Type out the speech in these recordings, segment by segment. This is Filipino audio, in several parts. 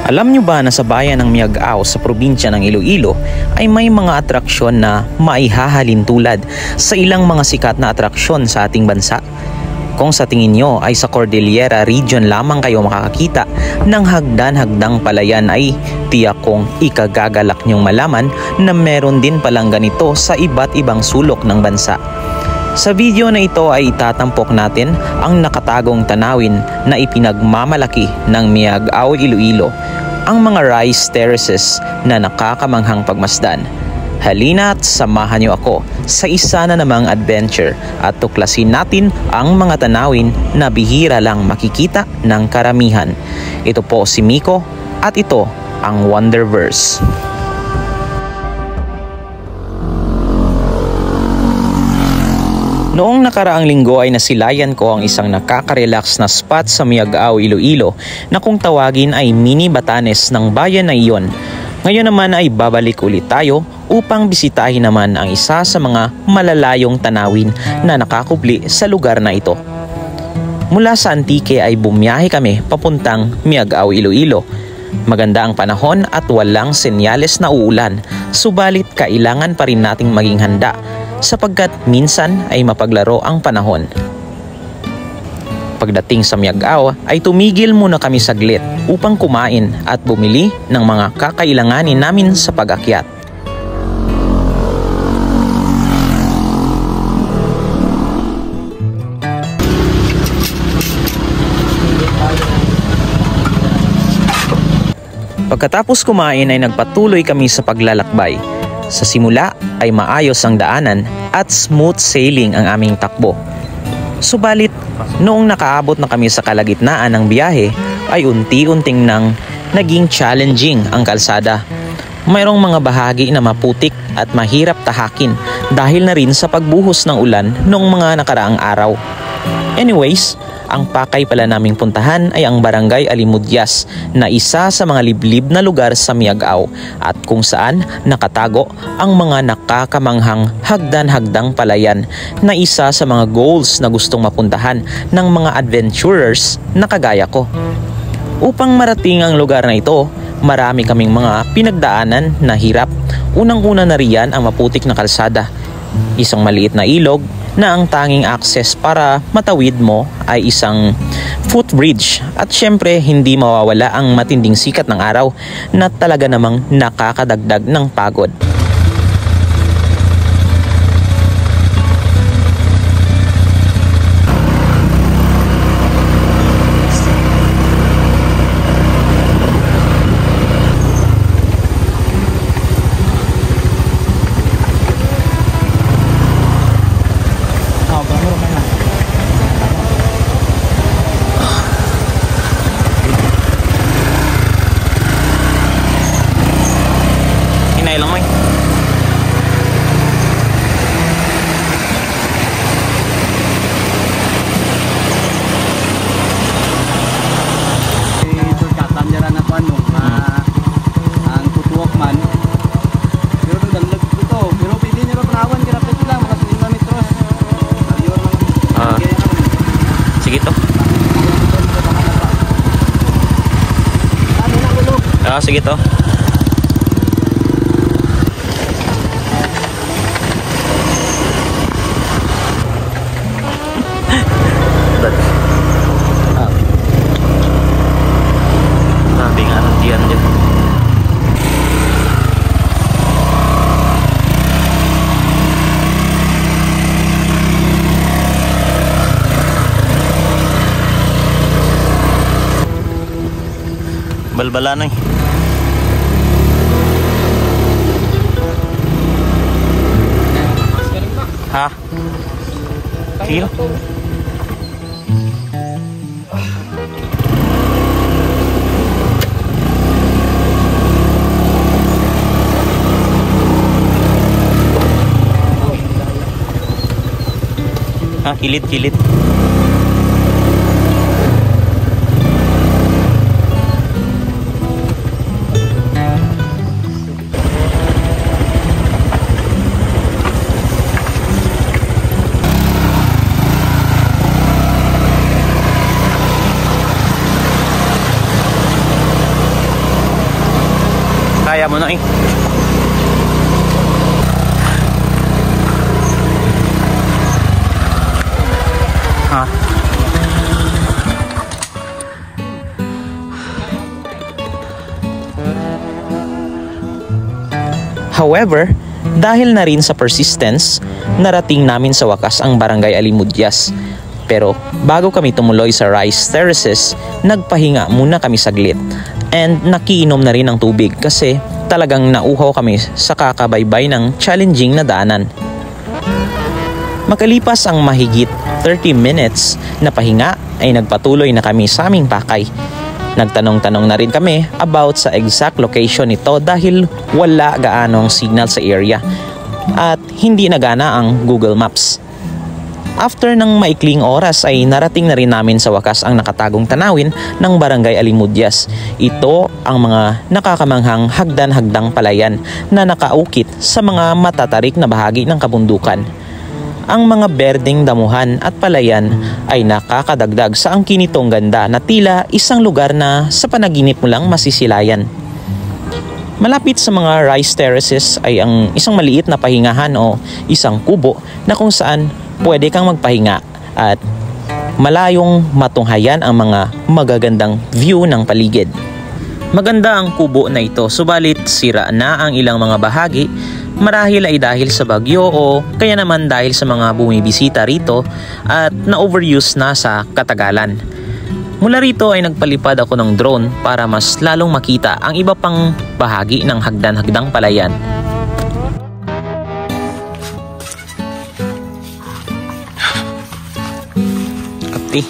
Alam nyo ba na sa bayan ng Miagao sa probinsya ng Iloilo ay may mga atraksyon na maihahalin tulad sa ilang mga sikat na atraksyon sa ating bansa? Kung sa tingin nyo ay sa Cordillera region lamang kayo makakakita ng hagdan-hagdang palayan, ay tiyak kong ikagagalak nyong malaman na meron din palang ganito sa iba't ibang sulok ng bansa. Sa video na ito ay itatampok natin ang nakatagong tanawin na ipinagmamalaki ng Miagao, Iloilo, ang mga rice terraces na nakakamanghang pagmasdan. Halina at samahan niyo ako sa isa na namang adventure at tuklasin natin ang mga tanawin na bihira lang makikita ng karamihan. Ito po si Miko at ito ang Wonderverse. Noong nakaraang linggo ay nasilayan ko ang isang nakaka-relax na spot sa Miagao, Iloilo na kung tawagin ay mini Batanes ng bayan na iyon. Ngayon naman ay babalik ulit tayo upang bisitahin naman ang isa sa mga malalayong tanawin na nakakubli sa lugar na ito. Mula sa Antique ay bumiyahe kami papuntang Miagao, Iloilo. Maganda ang panahon at walang senyales na uulan, subalit kailangan pa rin nating maging handa sapagkat minsan ay mapaglaro ang panahon. Pagdating sa Miagao ay tumigil muna kami saglit upang kumain at bumili ng mga kakailanganin namin sa pag-akyat. Pagkatapos kumain ay nagpatuloy kami sa paglalakbay. Sa simula ay maayos ang daanan at smooth sailing ang aming takbo. Subalit, noong nakaabot na kami sa kalagitnaan ng biyahe ay unti-unting nang naging challenging ang kalsada. Mayroong mga bahagi na maputik at mahirap tahakin dahil na rin sa pagbuhos ng ulan noong mga nakaraang araw. Anyways, ang pakay pala naming puntahan ay ang Barangay Alimudyas na isa sa mga liblib na lugar sa Miagao at kung saan nakatago ang mga nakakamanghang hagdan-hagdang palayan na isa sa mga goals na gustong mapuntahan ng mga adventurers na kagaya ko. Upang marating ang lugar na ito, marami kaming mga pinagdaanan na hirap. Unang-una na riyan ang maputik na kalsada, isang maliit na ilog na ang tanging access para matawid mo ay isang footbridge at syempre hindi mawawala ang matinding sikat ng araw na talaga namang nakakadagdag ng pagod. Sige to. Sabi nga ng diyan dyan. Balbala na eh. Ha? Sige lang. Ha, kilit. kaya mo na eh. Ha? However, dahil na rin sa persistence, narating namin sa wakas ang Barangay Alimudyas. Pero bago kami tumuloy sa rice terraces, nagpahinga muna kami saglit and nakiinom na rin ng tubig kasi talagang nauhaw kami sa kakabaybay ng challenging na daanan. Makalipas ang mahigit 30 minutes na pahinga ay nagpatuloy na kami sa aming pakay. Nagtanong-tanong na rin kami about sa exact location nito dahil wala gaano ang signal sa area at hindi nagana ang Google Maps. After ng maikling oras ay narating na rin namin sa wakas ang nakatagong tanawin ng Barangay Alimudyas. Ito ang mga nakakamanghang hagdan-hagdang palayan na nakaukit sa mga matatarik na bahagi ng kabundukan. Ang mga berdeng damuhan at palayan ay nakakadagdag sa angkin nitong ganda na tila isang lugar na sa panaginip mo lang masisilayan. Malapit sa mga rice terraces ay ang isang maliit na pahingahan o isang kubo na kung saan pwede kang magpahinga at malayong matunghayan ang mga magagandang view ng paligid. Maganda ang kubo na ito, subalit sira na ang ilang mga bahagi. Marahil ay dahil sa bagyo o kaya naman dahil sa mga bumibisita rito at na-overuse na sa katagalan. Mula rito ay nagpalipad ako ng drone para mas lalong makita ang iba pang bahagi ng hagdan-hagdang palayan. Ati.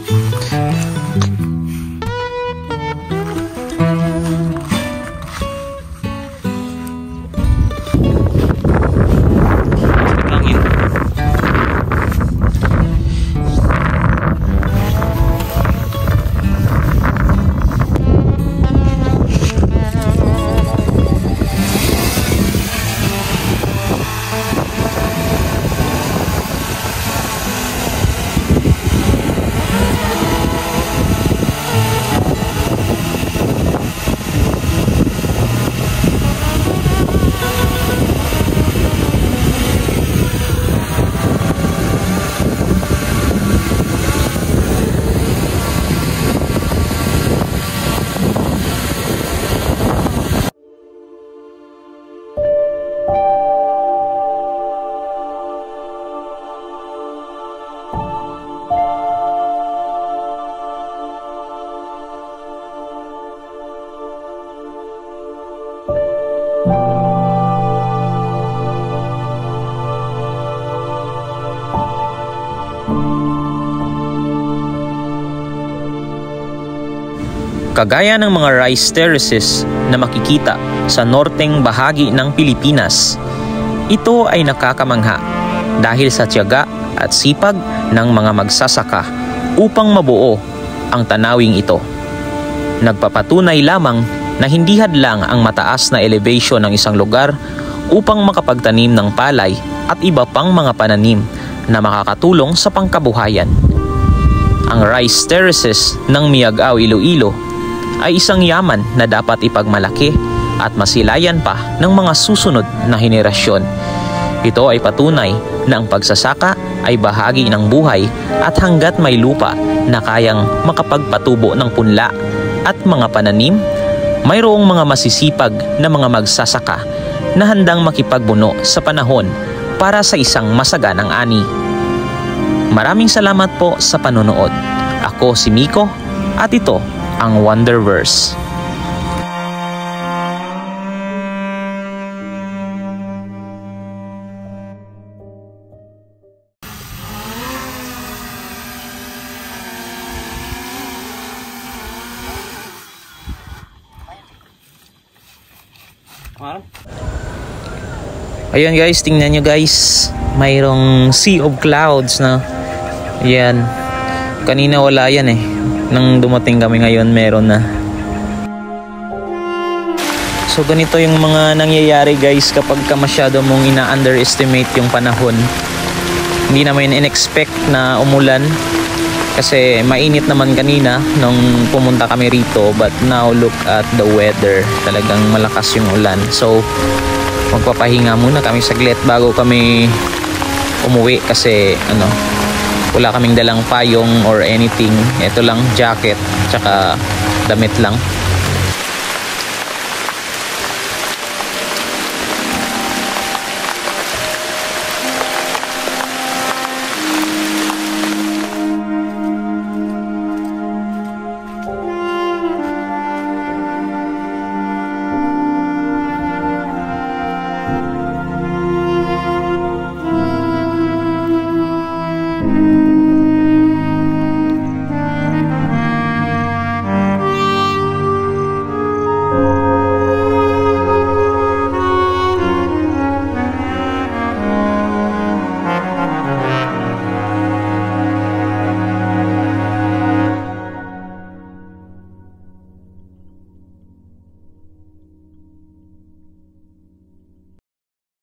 Kagaya ng mga rice terraces na makikita sa norteng bahagi ng Pilipinas, ito ay nakakamangha dahil sa tiyaga at sipag ng mga magsasaka upang mabuo ang tanawing ito. Nagpapatunay lamang na hindi hadlang ang mataas na elevation ng isang lugar upang makapagtanim ng palay at iba pang mga pananim na makakatulong sa pangkabuhayan. Ang rice terraces ng Miagao, Iloilo ay isang yaman na dapat ipagmalaki at masilayan pa ng mga susunod na henerasyon. Ito ay patunay na ang pagsasaka ay bahagi ng buhay at hanggat may lupa na kayang makapagpatubo ng punla at mga pananim, mayroong mga masisipag na mga magsasaka na handang makipagbuno sa panahon para sa isang masaganang ani. Maraming salamat po sa panonood. Ako si Miko at ito ang Wonderverse. Ayun guys, tingnan nyo guys, mayroong sea of clouds na yan. Kanina wala yan eh. Nang dumating kami ngayon, meron na. So ganito yung mga nangyayari guys kapag ka masyado mong ina-underestimate yung panahon. Hindi naman in-expect na umulan Kasi mainit naman kanina nung pumunta kami rito, but now look at the weather. Talagang malakas yung ulan. So magpapahinga muna kami saglit bago kami umuwi kasi wala kaming dalang payong or anything. Ito lang, jacket tsaka damit lang.